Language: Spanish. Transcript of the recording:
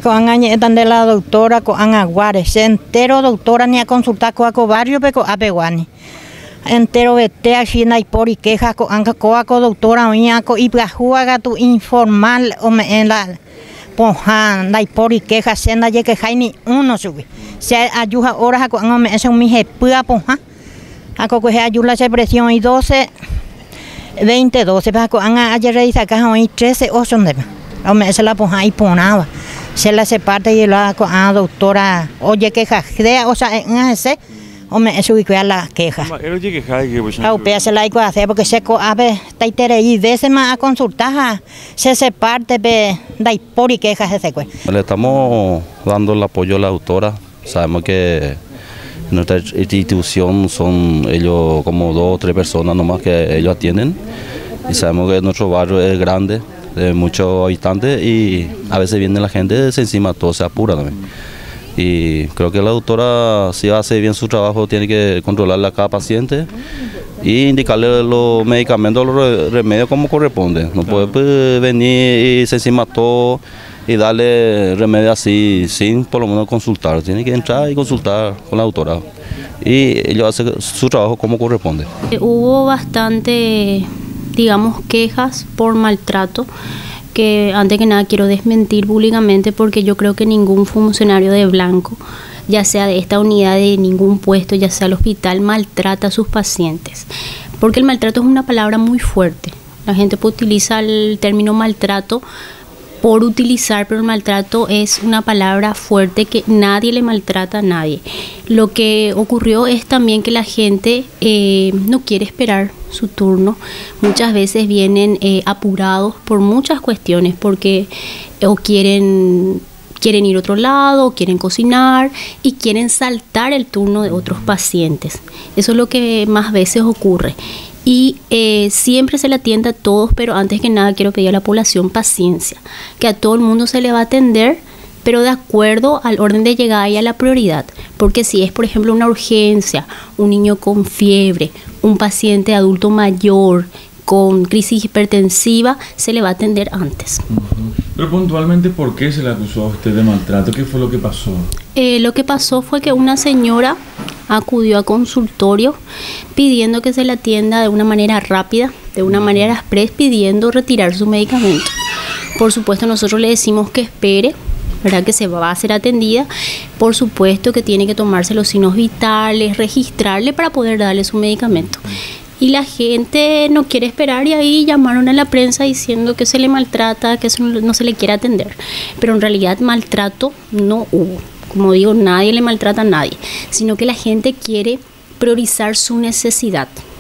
Con están de la doctora con Aguares, se entero doctora ni a consultar con barrio pero a peguani. Entero vete a China y por y queja con ancacoaco doctora oña con y plajuaga tu informal o en la pojan la y por y queja senda ye que hay ni uno sube. Se ayuda horas con ame eso mi jepua poja. A coco se ayuda la presión y 12 20 12 para con ayer reisa caja hoy 13 8 de. Ame esa la poja y ponaba. Se la se parte y la con a doctora oye queja crea o sea en ese o me subí a la queja. Pero oye queja que pues no pe se la ico hacer porque se co a ver taitere y veces más a consultar se parte be dai por y queja ese cue. Le estamos dando el apoyo a la doctora. Sabemos que nuestra institución son ellos como 2 o 3 personas nomás que ellos atienden y sabemos que nuestro barrio es grande, de muchos habitantes y a veces viene la gente se encima todo se apura también. Y creo que la doctora si hace bien su trabajo tiene que controlarle a cada paciente y indicarle los medicamentos, los remedios como corresponde. No puede venir y se encima todo y darle remedio así sin por lo menos consultar. Tiene que entrar y consultar con la doctora y ellos hacen su trabajo como corresponde. Hubo bastante, digamos, quejas por maltrato, que antes que nada quiero desmentir públicamente porque yo creo que ningún funcionario de blanco, ya sea de esta unidad, de ningún puesto, ya sea el hospital, maltrata a sus pacientes. Porque el maltrato es una palabra muy fuerte. La gente utiliza el término maltrato por utilizar, pero el maltrato es una palabra fuerte que nadie le maltrata a nadie. Lo que ocurrió es también que la gente no quiere esperar su turno. Muchas veces vienen apurados por muchas cuestiones, porque o quieren ir a otro lado, quieren cocinar y quieren saltar el turno de otros pacientes. Eso es lo que más veces ocurre. Y siempre se le atiende a todos, pero antes que nada quiero pedir a la población paciencia, que a todo el mundo se le va a atender, pero de acuerdo al orden de llegada y a la prioridad. Porque si es, por ejemplo, una urgencia, un niño con fiebre, un paciente adulto mayor con crisis hipertensiva, se le va a atender antes. Pero puntualmente, ¿por qué se le acusó a usted de maltrato? ¿Qué fue lo que pasó? Lo que pasó fue que una señora acudió a consultorio pidiendo que se le atienda de una manera rápida, de una manera express, pidiendo retirar su medicamento. Por supuesto, nosotros le decimos que espere, ¿verdad? Que se va a ser atendida. Por supuesto que tiene que tomarse los signos vitales, registrarle para poder darle su medicamento. Y la gente no quiere esperar y ahí llamaron a la prensa diciendo que se le maltrata, que eso no se le quiere atender. Pero en realidad maltrato no hubo. Como digo, nadie le maltrata a nadie, sino que la gente quiere priorizar su necesidad.